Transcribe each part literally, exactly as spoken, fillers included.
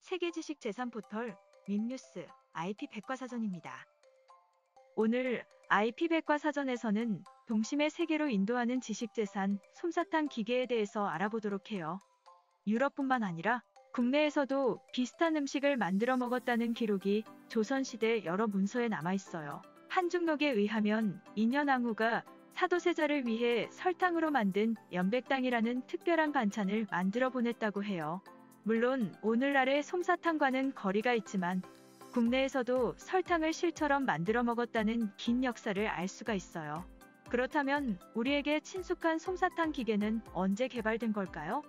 세계 지식 재산 포털 밈뉴스 아이피 백과사전입니다. 오늘 아이피 백과사전에서는 동심의 세계로 인도하는 지식재산 솜사탕 기계에 대해서 알아보도록 해요. 유럽뿐만 아니라 국내에서도 비슷한 음식을 만들어 먹었다는 기록이 조선시대 여러 문서에 남아있어요. 한중록에 의하면 인현왕후가 사도세자를 위해 설탕으로 만든 연백당이라는 특별한 반찬을 만들어 보냈다고 해요. 물론 오늘날의 솜사탕과는 거리가 있지만 국내에서도 설탕을 실처럼 만들어 먹었다는 긴 역사를 알 수가 있어요. 그렇다면 우리에게 친숙한 솜사탕 기계는 언제 개발된 걸까요?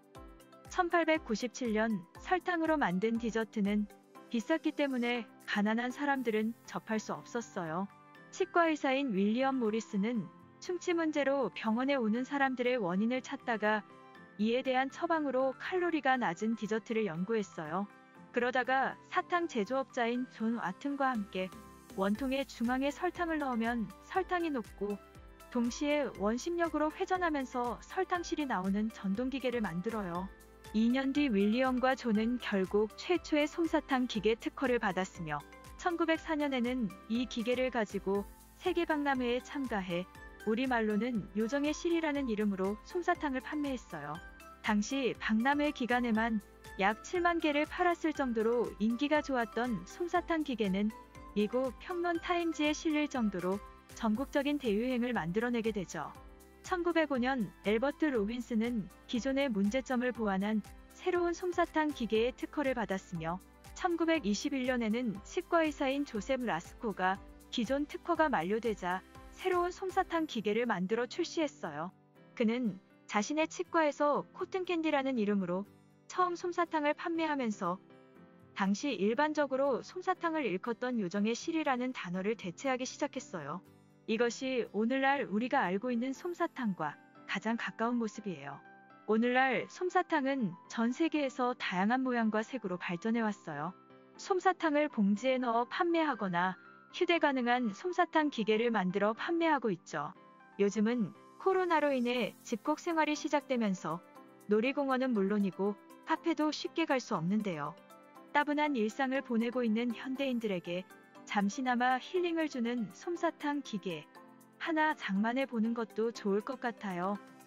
천팔백구십칠 년 설탕으로 만든 디저트는 비쌌기 때문에 가난한 사람들은 접할 수 없었어요. 치과의사인 윌리엄 모리스는 충치 문제로 병원에 오는 사람들의 원인을 찾다가 이에 대한 처방으로 칼로리가 낮은 디저트를 연구했어요. 그러다가 사탕 제조업자인 존 와튼과 함께 원통의 중앙에 설탕을 넣으면 설탕이 녹고 동시에 원심력으로 회전하면서 설탕실이 나오는 전동기계를 만들어요. 이 년 뒤 윌리엄과 존은 결국 최초의 솜사탕 기계 특허를 받았으며 천구백사 년에는 이 기계를 가지고 세계박람회에 참가해 우리말로는 요정의 실이라는 이름으로 솜사탕을 판매했어요. 당시 박람회 기간에만 약 칠만 개를 팔았을 정도로 인기가 좋았던 솜사탕 기계는 미국 평론 타임즈에 실릴 정도로 전국적인 대유행을 만들어내게 되죠. 천구백오 년 엘버트 로빈스는 기존의 문제점을 보완한 새로운 솜사탕 기계의 특허를 받았으며 천구백이십일 년에는 치과의사인 조셉 라스코가 기존 특허가 만료되자 새로운 솜사탕 기계를 만들어 출시했어요. 그는 자신의 치과에서 코튼캔디라는 이름으로 처음 솜사탕을 판매하면서 당시 일반적으로 솜사탕을 일컫던 요정의 실이라는 단어를 대체하기 시작했어요. 이것이 오늘날 우리가 알고 있는 솜사탕과 가장 가까운 모습이에요. 오늘날 솜사탕은 전 세계에서 다양한 모양과 색으로 발전해 왔어요. 솜사탕을 봉지에 넣어 판매하거나 휴대 가능한 솜사탕 기계를 만들어 판매하고 있죠. 요즘은 코로나로 인해 집콕 생활이 시작되면서 놀이공원은 물론이고 카페도 쉽게 갈 수 없는데요. 따분한 일상을 보내고 있는 현대인들에게 잠시나마 힐링을 주는 솜사탕 기계 하나 장만해 보는 것도 좋을 것 같아요.